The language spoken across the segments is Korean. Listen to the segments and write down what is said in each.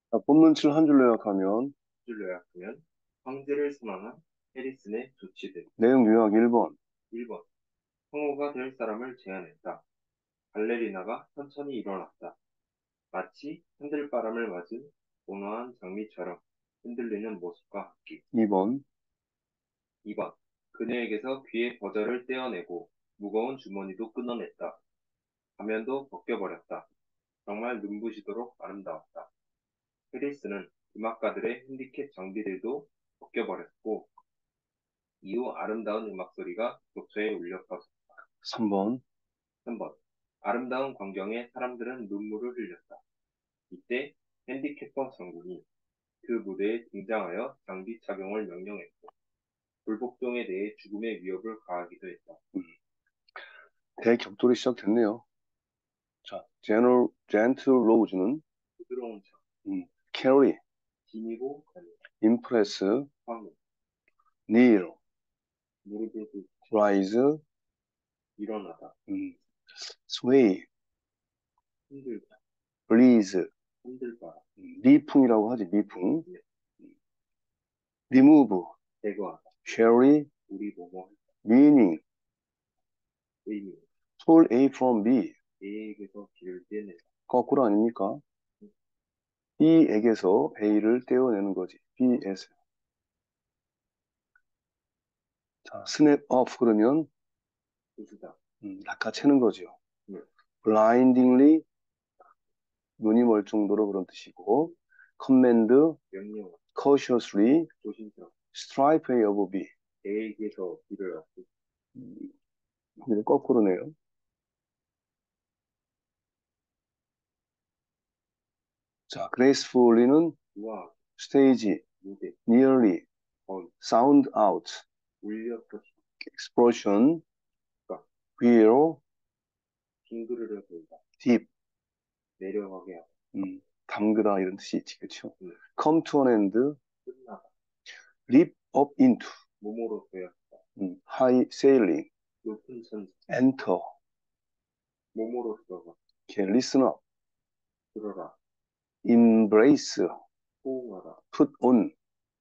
자, 본문 7 한 줄로 요약하면 줄 요약하면 황제를 선언한 해리슨의 조치들. 내용 요약 1번. 1번. 성우가 될 사람을 제안했다. 발레리나가 천천히 일어났다. 마치 흔들바람을 맞은 온화한 장미처럼 흔들리는 모습과 함께. 2번. 2번. 그녀에게서 귀의 버절을 떼어내고 무거운 주머니도 끊어냈다. 가면도 벗겨버렸다. 정말 눈부시도록 아름다웠다. 해리스는 음악가들의 핸디캡 장비들도 벗겨버렸고 이후 아름다운 음악 소리가 독처에 울려 퍼졌다. 3번. 3번. 아름다운 광경에 사람들은 눈물을 흘렸다. 이때 핸디캡퍼 장군이 그 무대에 등장하여 장비 착용을 명령했고 불복종에 대해 죽음의 위협을 가하기도 했다. 대격돌이 시작됐네요. 자, 젠틀 로우즈는 부드러운 장, 캐리, 지니고 가는 임프레스, 황후, 닐, 무릎을 꿇고 라이즈, 일어나다, 스웨이, 흔들다, 블리즈, 흔들바라, 미풍이라고 하지, 미풍. 네, 리무브, 제거하다, 쉐리, 우리 뭐뭐 미닝, 의미, pull A from B. A에게서 B를 떼내다, 거꾸로 아닙니까? B에게서 A를 떼어내는 거지. B에서. 자, snap off 그러면 부수다, 낚아채는 거죠. 네, blindingly 눈이 멀 정도로 그런 뜻이고 command 명령, cautiously 조심스럽게 strike A over B. A에게서 B를 얻고 음, 이거 거꾸로네요. 자, gracefully는 우아, stage, 무대, nearly, 거의, sound out, 울려 퍼지 explosion, 가 wheel, 빙그르르 돌다, deep, 내려가게 하다, 담그다 이런 뜻이 있지, 그렇죠? 네, come to an end, 끝나다, leap up into, 몸으로 되었다, high sailing, 높은 천지, enter, 몸으로 들어가, okay, listen up, 들어라, embrace, 호응하다, put on.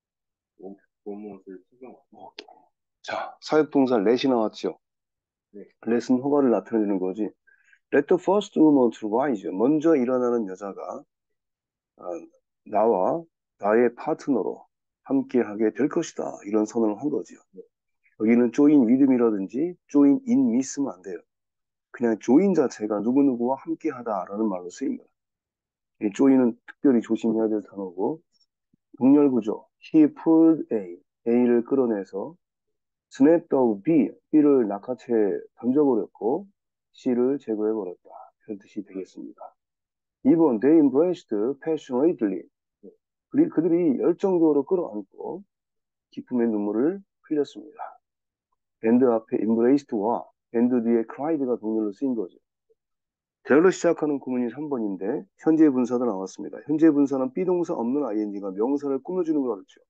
몸옷을 착용하다, 오케이. 자, 사역동사 let이 나왔죠? 네, let은 허가를 나타내는 거지. Let the first woman to rise. 먼저 일어나는 여자가 아, 나와 나의 파트너로 함께하게 될 것이다. 이런 선언을 한 거죠. 여기는 join with이라든지 join in with면 안 돼요. 그냥 join 자체가 누구누구와 함께하다라는 말로 쓰입니다. 이 join은 특별히 조심해야 될 단어고 동렬 구조. He pulled A. A를 끌어내서 snapped up B. B를 낚아채 던져버렸고 C를 제거해버렸다. 그런 뜻이 되겠습니다. 2번, they embraced passionately. 그들이 열정적으로 끌어안고 기쁨의 눈물을 흘렸습니다. 밴드 앞에 embraced와 밴드 뒤에 cried가 동렬로 쓰인 거죠. 대열로 시작하는 구문이 3번인데 현재 분사도 나왔습니다. 현재 분사는 비동사 없는 ing가 명사를 꾸며주는 걸 가르쳐.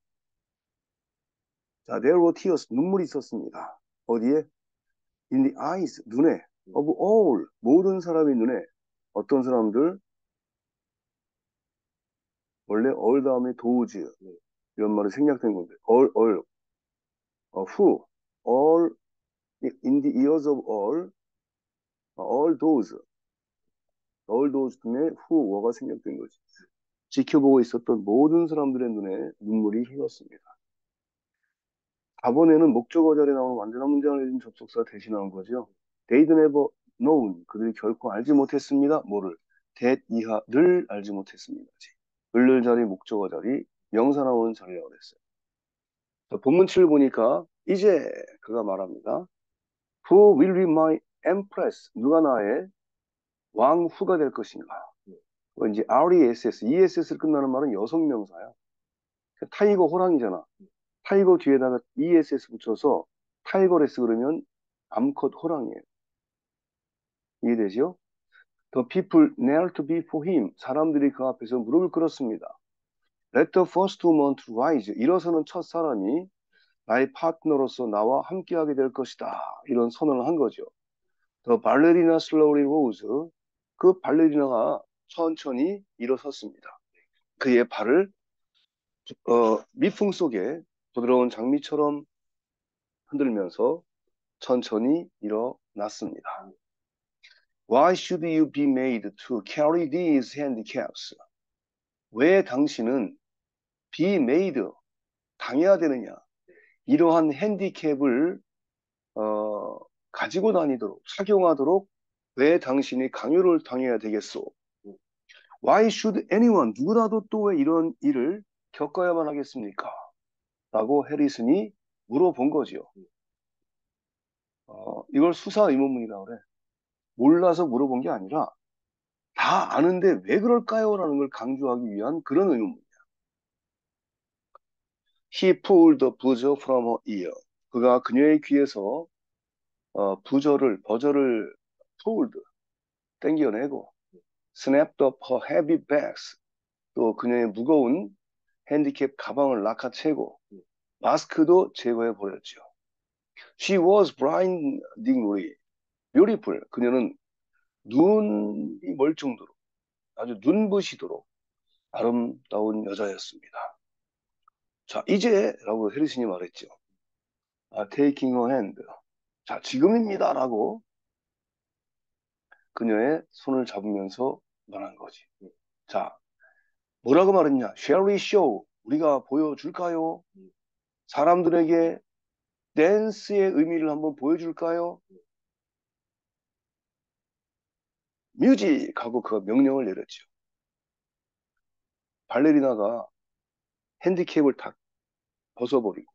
자, there were tears, 눈물이 있었습니다. 어디에? In the eyes, 눈에. of all, 모든 사람의 눈에. 어떤 사람들? 원래 all 다음에 those 이런 말이 생략된 건데 all, who, all in the ears of all those 중에 who, were 생략된 거지. 지켜보고 있었던 모든 사람들의 눈에 눈물이 흘렀습니다. 4번에는 목적어 자리에 나오는 완전한 문장을 내준 접속사 대신한 거죠. They'd never known. 그들이 결코 알지 못했습니다. 뭐를? that 이하를 알지 못했습니다. 을을 자리, 목적어 자리, 명사 나오는 자리라고 그랬어요. 자, 본문치를 보니까 이제 그가 말합니다. Who will be my empress? 누가 나의 왕후가 될 것인가? 이제 RESS, ESS를 끝나는 말은 여성 명사야. 타이거 호랑이잖아. 타이거 뒤에다가 ESS 붙여서 타이거레스 그러면 암컷 호랑이에요. 이해되죠? The people knelt before him. 사람들이 그 앞에서 무릎을 꿇었습니다. Let the first woman to rise. 일어서는 첫 사람이 나의 파트너로서 나와 함께하게 될 것이다. 이런 선언을 한 거죠. The ballerina slowly rose. 그 발레리나가 천천히 일어섰습니다. 그의 발을 미풍 속에 부드러운 장미처럼 흔들면서 천천히 일어났습니다. Why should you be made to carry these handicaps? 왜 당신은 be made, 당해야 되느냐? 이러한 핸디캡을 가지고 다니도록, 착용하도록 왜 당신이 강요를 당해야 되겠소? Why should anyone, 누구라도 또 왜 이런 일을 겪어야만 하겠습니까? 라고 해리슨이 물어본 거지요. 이걸 수사 의문문이라고 그래. 몰라서 물어본 게 아니라 다 아는데 왜 그럴까요? 라는 걸 강조하기 위한 그런 의문문이야. He pulled the buzzer from her ear. 그가 그녀의 귀에서 버저를 pulled, 땡겨내고 snapped up her heavy bags. 또 그녀의 무거운 핸디캡 가방을 낚아채고 마스크도 제거해 버렸죠. She was blindingly beautiful. 그녀는 눈이 멀 정도로 아주 눈부시도록 아름다운 여자였습니다. 자, 이제라고 해리슨이 말했죠. taking her hand. 자, 지금입니다라고 그녀의 손을 잡으면서 말한 거지. 자, 뭐라고 말했냐? Shall we show? 우리가 보여줄까요? 사람들에게 댄스의 의미를 한번 보여줄까요? 뮤직! 하고 그 명령을 내렸죠. 발레리나가 핸디캡을 다 벗어버리고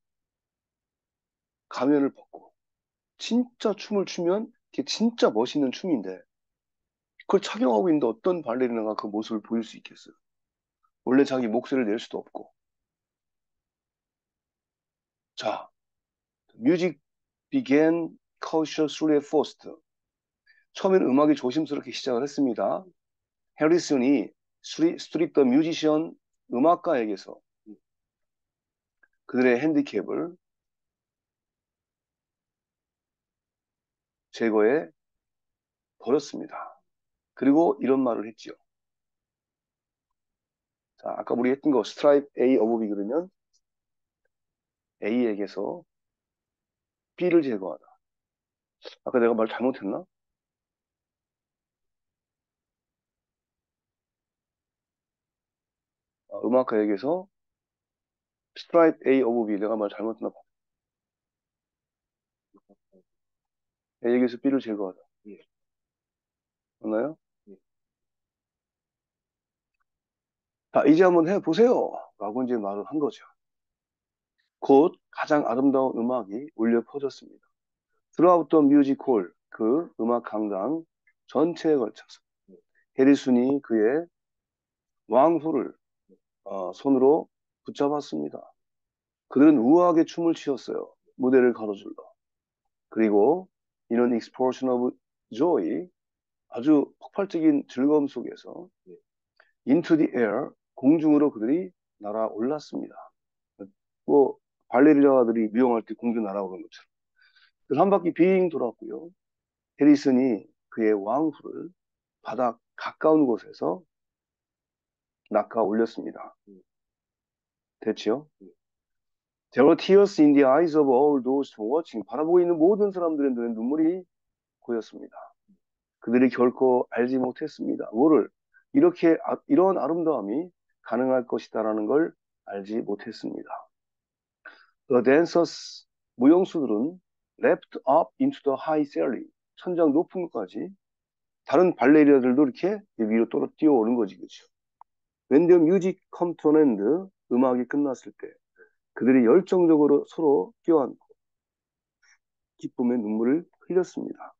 가면을 벗고 진짜 춤을 추면 그게 진짜 멋있는 춤인데 그걸 착용하고 있는데 어떤 발레리나가 그 모습을 보일 수 있겠어요? 원래 자기 목소리를 낼 수도 없고. 자, music began cautiously at first. 처음에는 음악이 조심스럽게 시작을 했습니다. 해리슨이 스트릿 더 뮤지션 음악가에게서 그들의 핸디캡을 제거해 버렸습니다. 그리고 이런 말을 했지요. 자, 아까 우리 했던 거 스트라이프 A 어브 B 그러면 A에게서 B를 제거하다. 아까 내가 말 잘못했나? 음악가에게서 스트라이프 A 어브 B 내가 말 잘못했나 봐. A에게서 B를 제거하다. 예. 맞나요? 예. 자, 이제 한번 해보세요. 라고 이제 말을 한 거죠. 곧 가장 아름다운 음악이 울려 퍼졌습니다. Throughout the music hall, 그 음악 강당 전체에 걸쳐서 해리슨이 그의 왕후를 손으로 붙잡았습니다. 그들은 우아하게 춤을 추었어요. 무대를 가로질러. 그리고 이런 explosion of joy, 아주 폭발적인 즐거움 속에서 into the air, 공중으로 그들이 날아올랐습니다. 뭐 발레리나들이 미용할 때 공중 날아오는 것처럼. 한 바퀴 빙 돌았고요. 해리슨이 그의 왕후를 바닥 가까운 곳에서 낚아 올렸습니다. 됐죠? There were tears in the eyes of all those watching. 바라보고 있는 모든 사람들의 눈에 눈물이 고였습니다. 그들이 결코 알지 못했습니다. 뭐를? 이런 아름다움이 가능할 것이다라는 걸 알지 못했습니다. The dancers, 무용수들은 leapt up into the high ceiling. 천장 높은 곳까지 다른 발레리아들도 이렇게 위로 뛰어오른 거지, 그렇죠? When the music come to an end, 음악이 끝났을 때 그들이 열정적으로 서로 껴안고 기쁨의 눈물을 흘렸습니다.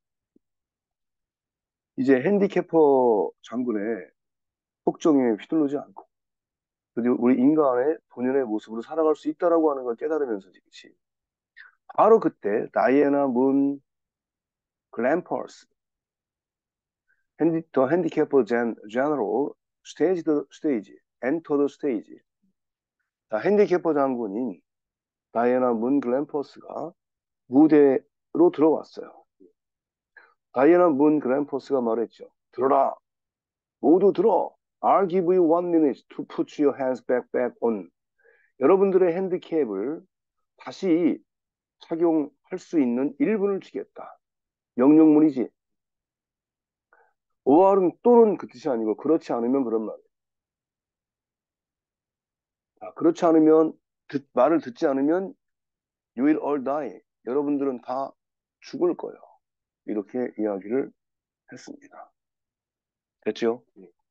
이제 핸디캐퍼 장군의 폭정에 휘둘르지 않고 그리고 우리 인간의 본연의 모습으로 살아갈 수 있다라고 하는 걸 깨달으면서 그렇지. 바로 그때 다이애나 문 글램퍼스 더 핸디캐퍼 제너럴 스테이지 엔터 더 스테이지. 자, 핸디캐퍼 장군인 다이애나 문 글램퍼스가 무대로 들어왔어요. 다이애나 문 글램퍼스가 말했죠. 들어라. 모두 들어. I'll give you 1 minute to put your hands back on. 여러분들의 핸디캡을 다시 착용할 수 있는 1분을 주겠다. 명령문이지. or은 또는 그 뜻이 아니고 그렇지 않으면 그런 말이에요. 그렇지 않으면 말을 듣지 않으면 you will all die. 여러분들은 다 죽을 거예요. 이렇게 이야기를 했습니다. 됐죠?